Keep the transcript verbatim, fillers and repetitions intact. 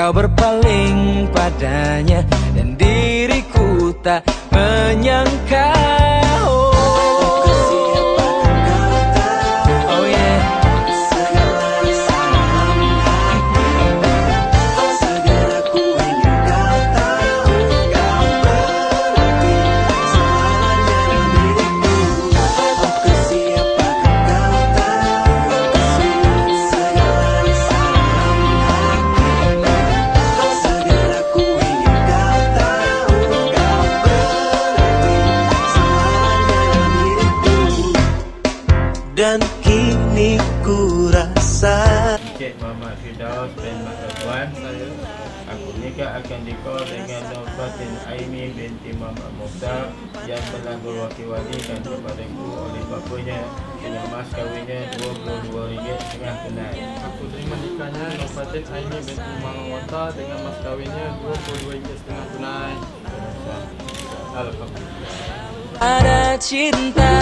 kau berpaling padanya, dan diriku tak menyangka. Dan kini ku rasa Encik Muhammad Firdaus bin Makluan, saya aku nikah akan dikau dengan Nur Fatin Aimi binti Muhammad Mukhtar yang telah berwakil-walikan kepadaku oleh bapanya dengan mas kahwinnya dua puluh dua ringgit setengah tunai. Aku terima nikahnya Nur Fatin Aimi binti Muhammad Mukhtar dengan mas kahwinnya dua puluh dua ringgit setengah tunai. Alhamdulillah. Ada cinta